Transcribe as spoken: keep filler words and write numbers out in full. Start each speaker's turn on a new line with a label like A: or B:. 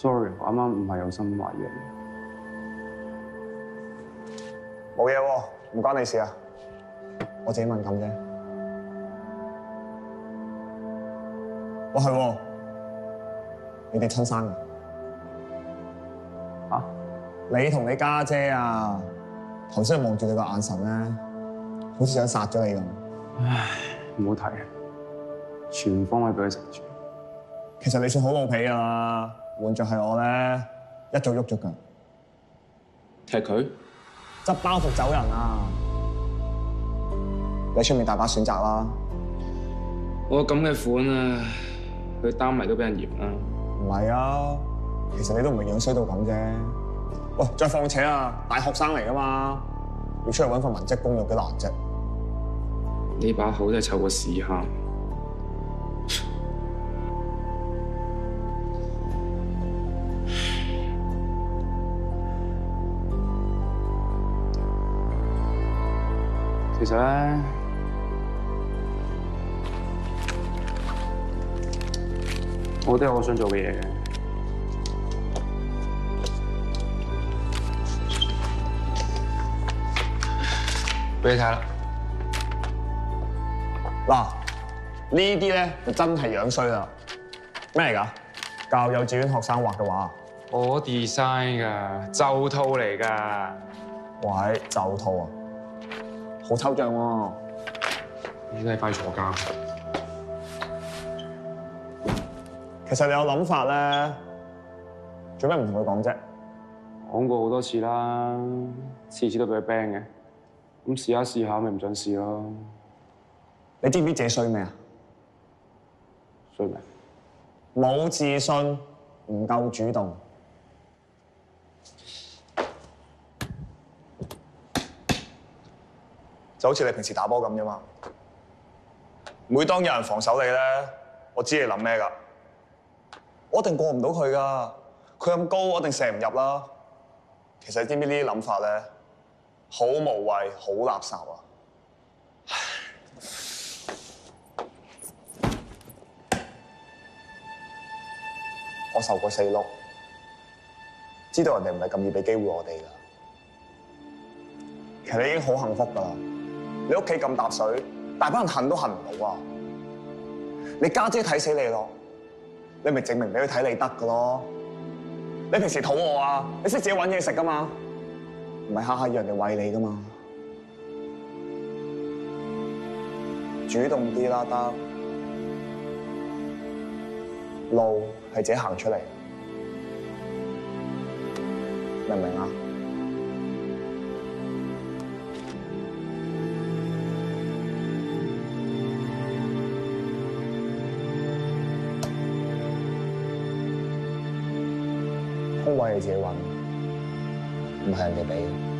A: sorry， 我啱啱唔係有心懷疑你。
B: 冇嘢喎，唔關你事啊，我自己敏感啫。哇係喎，你哋親生㗎？
A: 嚇？
B: 你同你家姐啊，頭先望住你個眼神咧，好似想殺咗你咁。
A: 唉，唔好提，全方位俾佢食住。
B: 其實你算好老皮㗎啦，換着係我咧，一早喐咗㗎。
A: 踢佢？
B: 執包袱走人啊！你出面大把選擇啦。
A: 我咁嘅款啊，佢擔埋都俾人嫌啦。
B: 唔係啊，其實你都唔係樣衰到咁啫。喂，再況且啊，大學生嚟㗎嘛，要出去揾份文職工有幾難啫？
A: 呢把口真係臭過屎坑。其實咧，我都有我想做嘅嘢嘅。俾你睇啦。
B: 嗱，呢啲咧就真係樣衰啦。咩嚟㗎？教幼稚園學生畫嘅畫。
A: 我 design 㗎，就套嚟㗎。
B: 喂，就套啊！好抽象喎。
A: 你真係快坐監。
B: 其實你有諗法咧，做咩唔同佢講啫？
A: 講過好多次啦，次次都俾佢 ban 嘅。咁試下試下，咪唔想試咯。
B: 你知唔知自己衰咩啊？
A: 衰咩？
B: 冇自信，唔夠主動。就好似你平時打波咁啫嘛。每當有人防守你咧，我知你諗咩㗎。我一定過唔到佢㗎。佢咁高，我一定射唔入啦。其實你知唔知呢啲諗法咧，好無謂，好垃圾啊！我受過四碌，知道人哋唔係咁易俾機會我哋㗎。其實你已經好幸福㗎啦。你屋企咁搭水，大班人恨都恨唔到啊！你家姐睇死你咯，你咪證明俾佢睇你得㗎咯。你平時肚餓啊，你識自己揾嘢食㗎嘛，唔係下下要人哋餵你㗎嘛。主動啲啦，得。路係自己行出嚟，明唔明啊？空位你自己揾，唔係人哋俾。